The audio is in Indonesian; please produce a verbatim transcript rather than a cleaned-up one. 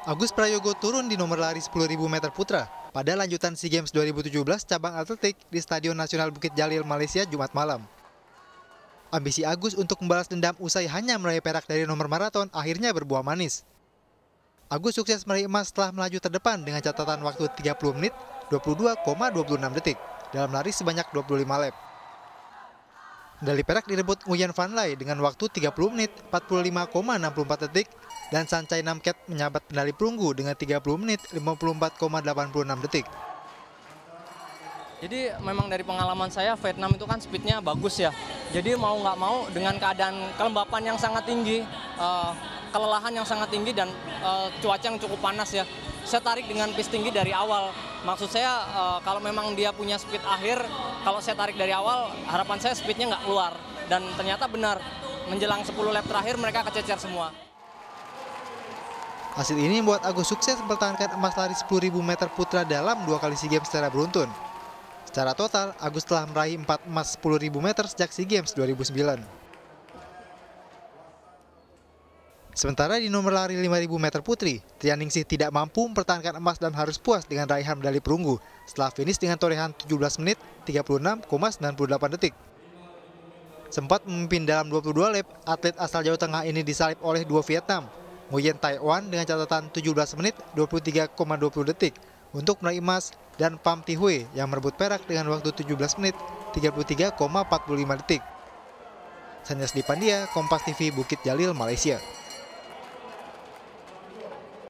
Agus Prayogo turun di nomor lari sepuluh ribu meter putra pada lanjutan SEA Games dua ribu tujuh belas cabang atletik di Stadion Nasional Bukit Jalil, Malaysia, Jumat malam. Ambisi Agus untuk membalas dendam usai hanya meraih perak dari nomor maraton akhirnya berbuah manis. Agus sukses meraih emas setelah melaju terdepan dengan catatan waktu tiga puluh menit dua puluh dua koma dua puluh enam detik dalam lari sebanyak dua puluh lima lap. Medali perak direbut Nguyen Van Lai dengan waktu tiga puluh menit empat puluh lima koma enam puluh empat detik dan Sancai Namket menyabat medali perunggu dengan tiga puluh menit lima puluh empat koma delapan puluh enam detik. Jadi memang dari pengalaman saya Vietnam itu kan speednya bagus ya. Jadi mau nggak mau dengan keadaan kelembapan yang sangat tinggi, uh, kelelahan yang sangat tinggi dan uh, cuaca yang cukup panas ya. Saya tarik dengan pace tinggi dari awal. Maksud saya uh, kalau memang dia punya speed akhir, kalau saya tarik dari awal harapan saya speednya nggak keluar. Dan ternyata benar, menjelang sepuluh lap terakhir mereka kececer semua. Hasil ini membuat Agus sukses mempertahankan emas lari sepuluh ribu meter putra dalam dua kali SEA Games secara beruntun. Secara total, Agus telah meraih empat emas sepuluh ribu meter sejak SEA Games dua ribu sembilan. Sementara di nomor lari lima ribu meter putri, Trianingsih tidak mampu mempertahankan emas dan harus puas dengan raihan medali perunggu setelah finish dengan torehan tujuh belas menit tiga puluh enam koma sembilan puluh delapan detik. Sempat memimpin dalam dua puluh dua lap, atlet asal Jawa Tengah ini disalip oleh dua Vietnam, Nguyen Thanh Oanh dengan catatan tujuh belas menit dua puluh tiga koma dua puluh detik untuk meraih emas dan Pham Thi Huay yang merebut perak dengan waktu tujuh belas menit tiga puluh tiga koma empat puluh lima detik. Sanyas Dipandia, Kompas T V, Bukit Jalil, Malaysia.